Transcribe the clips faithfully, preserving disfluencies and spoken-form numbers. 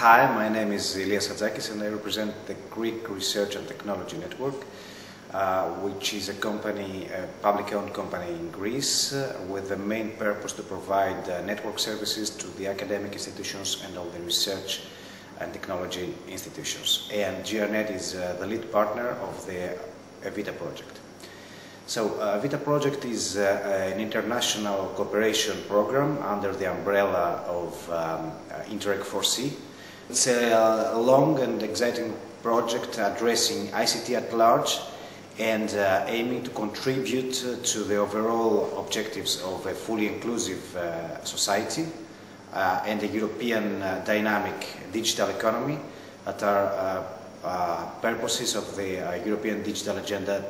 Hi, my name is Ilias Hatzakis and I represent the Greek Research and Technology Network, uh, which is a company, a public-owned company in Greece, uh, with the main purpose to provide uh, network services to the academic institutions and all the research and technology institutions. And GRNet is uh, the lead partner of the EVITA project. So, uh, EVITA project is uh, an international cooperation program under the umbrella of um, uh, Interreg four C. It's a long and exciting project addressing I C T at large and uh, aiming to contribute to the overall objectives of a fully inclusive uh, society uh, and a European uh, dynamic digital economy that are uh, uh, purposes of the uh, European Digital Agenda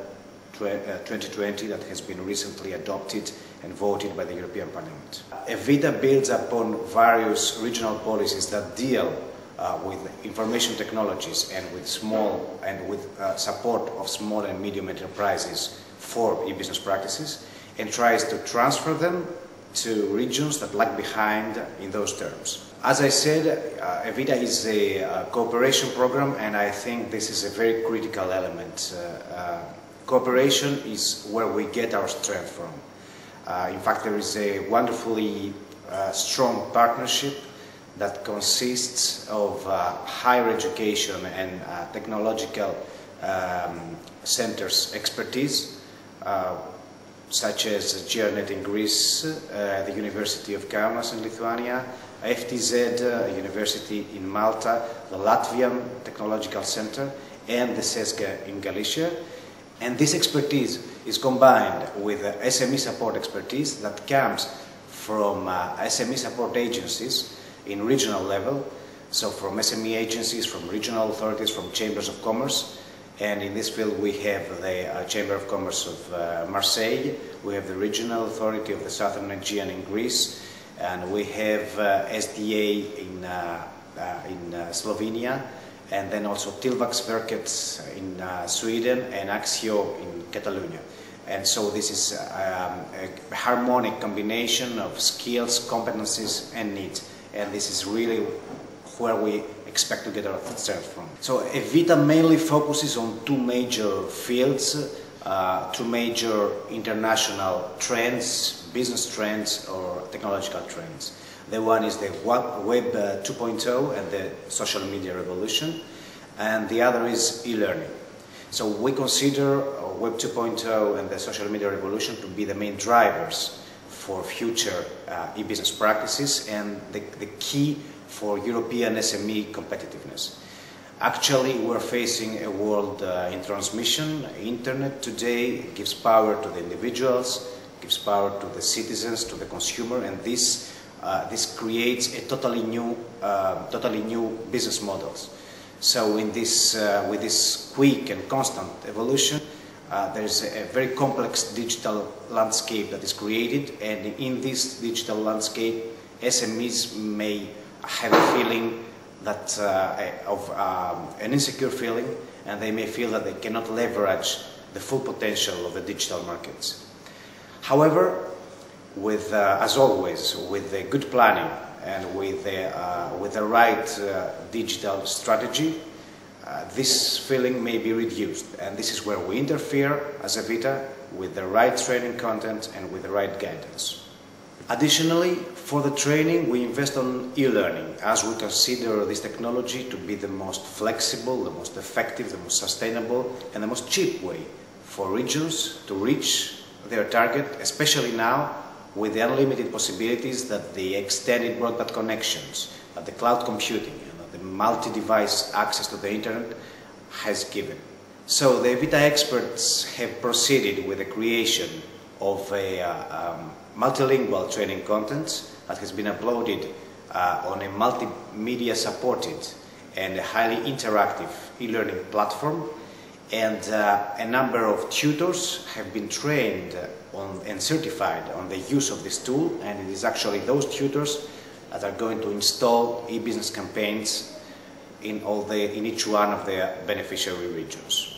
twenty twenty that has been recently adopted and voted by the European Parliament. EVITA builds upon various regional policies that deal uh, with information technologies and with small and with uh, support of small and medium enterprises for e-business practices, and tries to transfer them to regions that lag behind in those terms. As I said, uh, EVITA is a uh, cooperation program, and I think this is a very critical element. Uh, uh, Cooperation is where we get our strength from. Uh, in fact, there is a wonderfully uh, strong partnership that consists of uh, higher education and uh, technological um, centers expertise, uh, such as GRNet in Greece, uh, the University of Kaunas in Lithuania, F T Z uh, University in Malta, the Latvian Technological Center, and the SESCA in Galicia. And this expertise is combined with uh, S M E support expertise that comes from uh, S M E support agencies in regional level, so from S M E agencies, from regional authorities, from chambers of commerce. And in this field we have the uh, Chamber of Commerce of uh, Marseille, we have the regional authority of the Southern Aegean in Greece, and we have uh, S D A in, uh, uh, in uh, Slovenia, and then also Tillväxtverket in uh, Sweden and Axio in Catalonia. And so this is um, a harmonic combination of skills, competencies and needs. And this is really where we expect to get our strength from. So EVITA mainly focuses on two major fields, uh, two major international trends, business trends or technological trends. The one is the Web uh, two point oh and the social media revolution, and the other is e-learning. So we consider uh, Web two point oh and the social media revolution to be the main drivers for future uh, e-business practices and the, the key for European S M E competitiveness. Actually, we're facing a world uh, in transmission. Internet today gives power to the individuals, gives power to the citizens, to the consumer, and this Uh, this creates a totally new, uh, totally new business models. So, in this, uh, with this quick and constant evolution, uh, there is a, a very complex digital landscape that is created, and in this digital landscape, S M Es may have a feeling that uh, of um, an insecure feeling, and they may feel that they cannot leverage the full potential of the digital markets. However, with, uh, as always, with the good planning and with the, uh, with the right uh, digital strategy, uh, this feeling may be reduced. And this is where we interfere as EVITA with the right training content and with the right guidance. Additionally, for the training, we invest on e-learning, as we consider this technology to be the most flexible, the most effective, the most sustainable, and the most cheap way for regions to reach their target, especially now with the unlimited possibilities that the extended broadband connections, that the cloud computing, and that the multi-device access to the internet has given. So the EVITA experts have proceeded with the creation of a uh, um, multilingual training content that has been uploaded uh, on a multimedia supported and a highly interactive e-learning platform, and uh, a number of tutors have been trained on, and certified on the use of this tool, and it is actually those tutors that are going to install e-business campaigns in, all the, in each one of the beneficiary regions.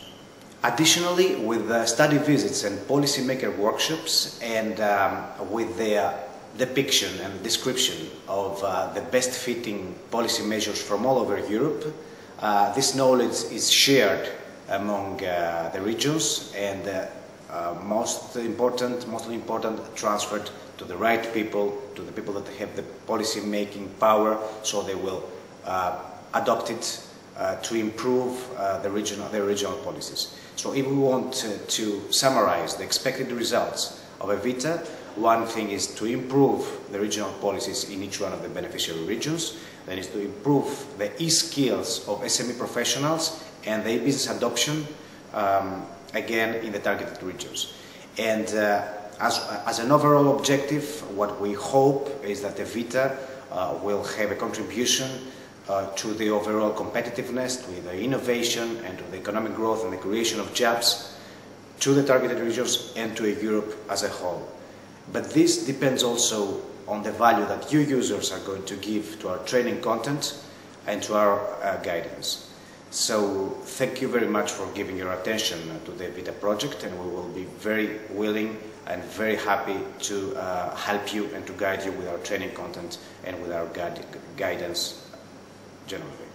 Additionally, with uh, study visits and policymaker workshops, and um, with the depiction and description of uh, the best fitting policy measures from all over Europe. Uh, this knowledge is shared among uh, the regions and uh, uh, most important, mostly important, transferred to the right people, to the people that have the policy making power, so they will uh, adopt it uh, to improve uh, the regional, the regional policies. So if we want to, to summarize the expected results of EVITA, one thing is to improve the regional policies in each one of the beneficiary regions, then is to improve the e-skills of S M E professionals and the e-business adoption, um, again, in the targeted regions. And uh, as, as an overall objective, what we hope is that EVITA uh, will have a contribution uh, to the overall competitiveness, to the innovation, and to the economic growth and the creation of jobs to the targeted regions and to Europe as a whole. But this depends also on the value that you users are going to give to our training content and to our uh, guidance. So thank you very much for giving your attention to the EVITA project, and we will be very willing and very happy to uh, help you and to guide you with our training content and with our guide guidance generally.